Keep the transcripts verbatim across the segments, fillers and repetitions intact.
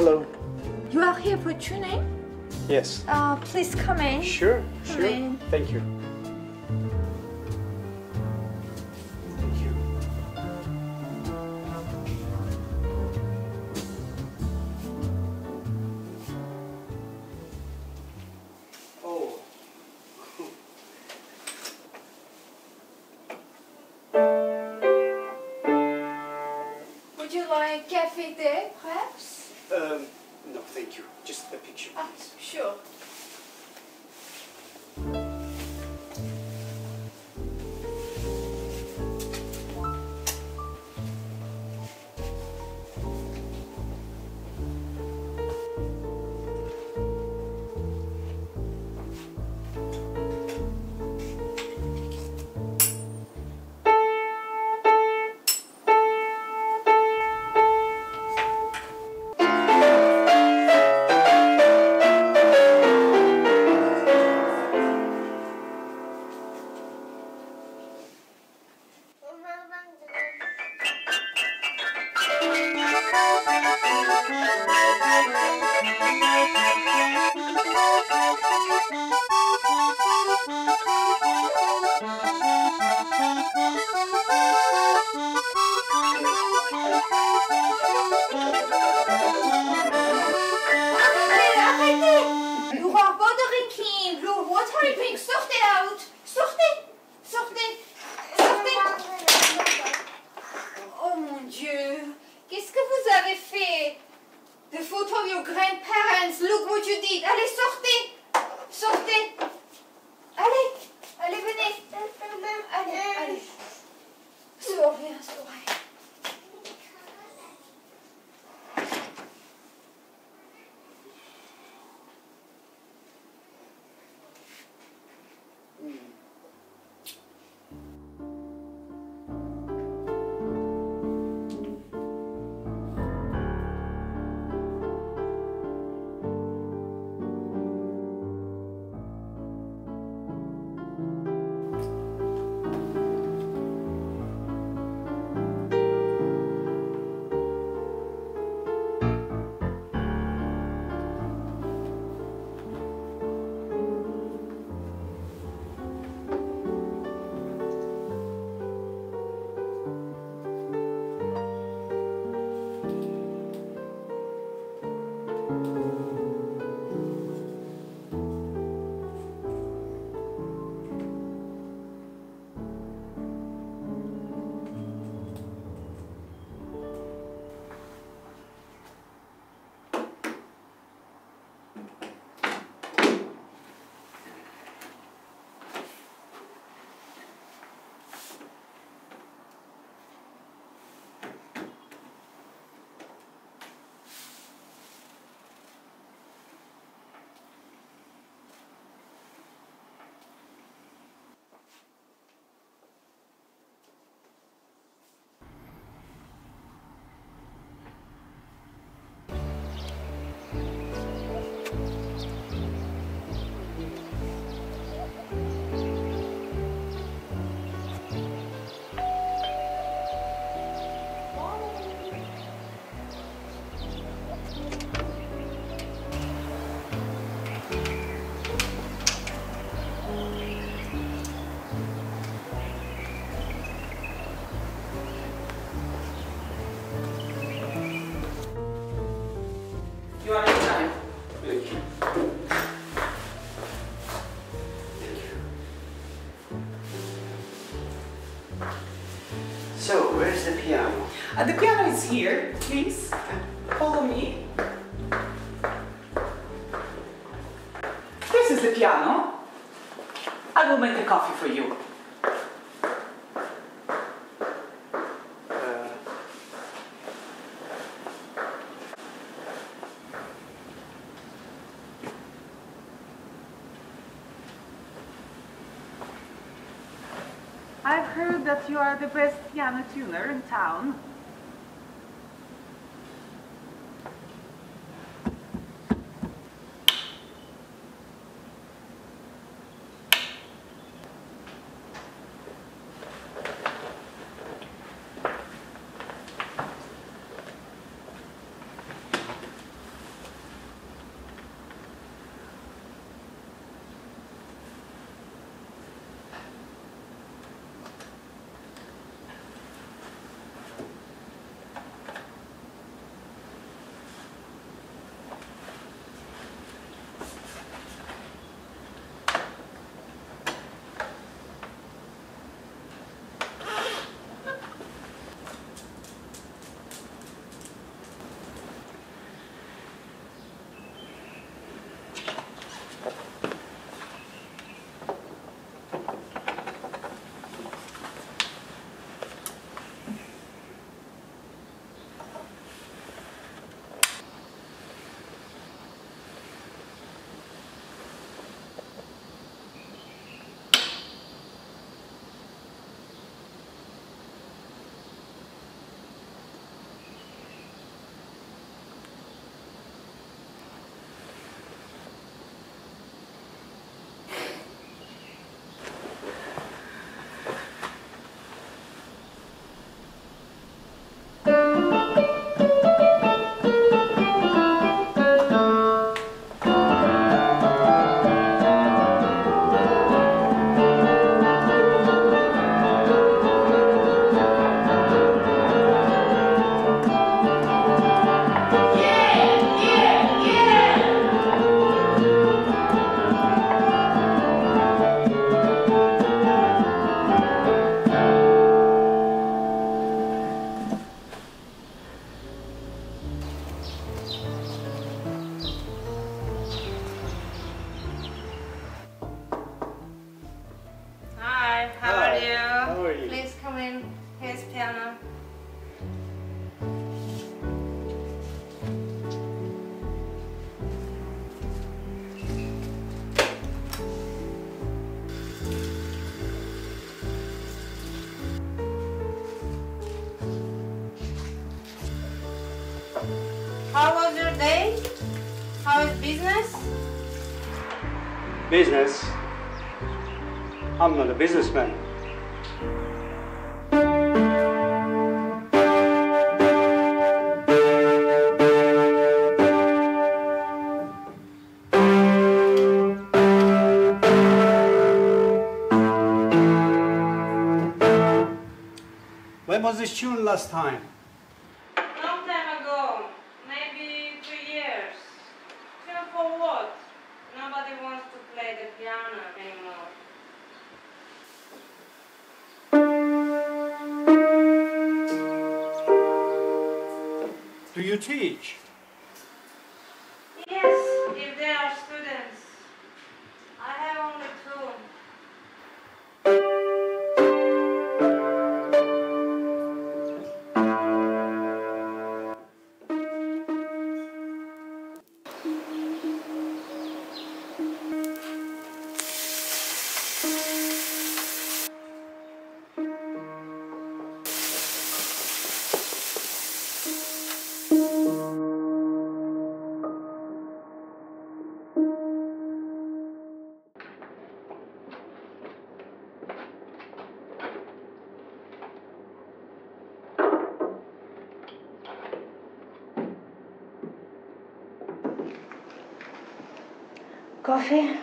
Hello. You are here for tuning? Yes. Uh, please come in. Sure, Come sure. in. Thank you. Thank you. Oh. Would you like cafe there, perhaps? Um, no, thank you. Just a picture, Ah, please. sure. You are bothering him. Blue, what are you doing? Sortez out. Sortez. Sortez. Sortez. Oh mon Dieu. Qu'est-ce que vous avez fait? The photo of your grandparents. Look what you did. Allez, sortez. Sortez. Allez. Allez, venez. Allez, allez. Sors, viens, sors. You are in time. Thank you. So, where's the piano? Uh, the piano is here. Please follow me. This is the piano. I will make the coffee for you. Uh, I've heard that you are the best piano tuner in town. it's business? Business? I'm not a businessman. When was this tune last time? Long time ago. Maybe two years. Tune for what? Nobody wants to play the piano anymore. Do you teach? Yes, if they are students. I have only two. Coffee?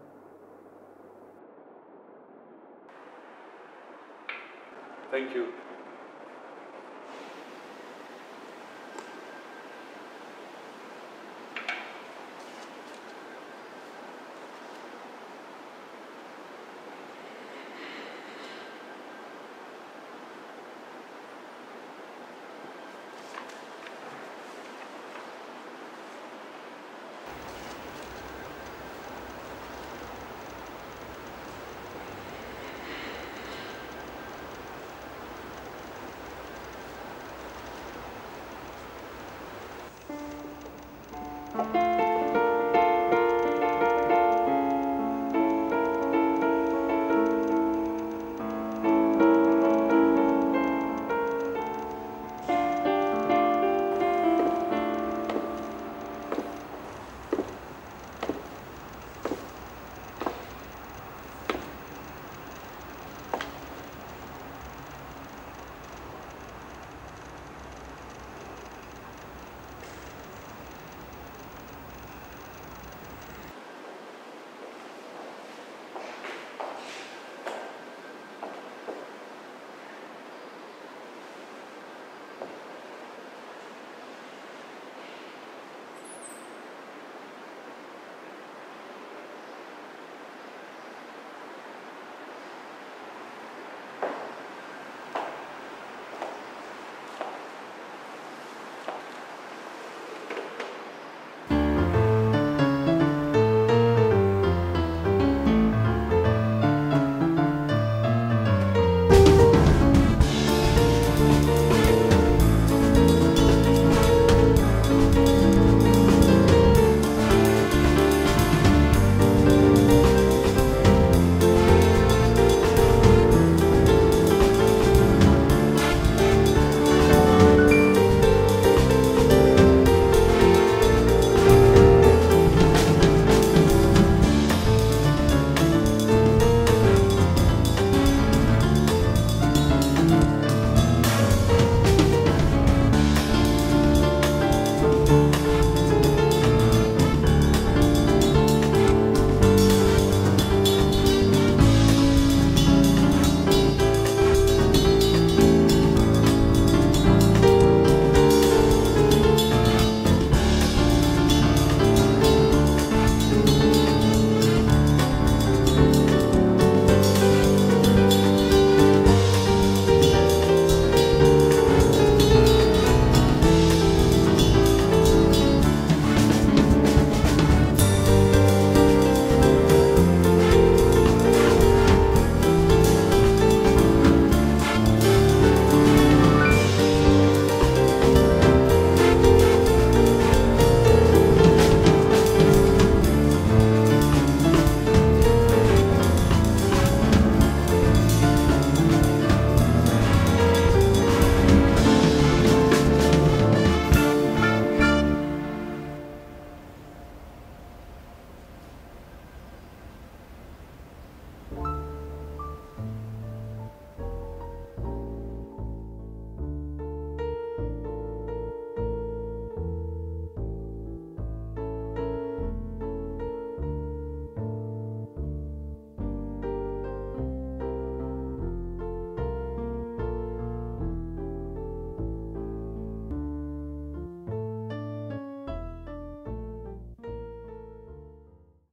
Thank you.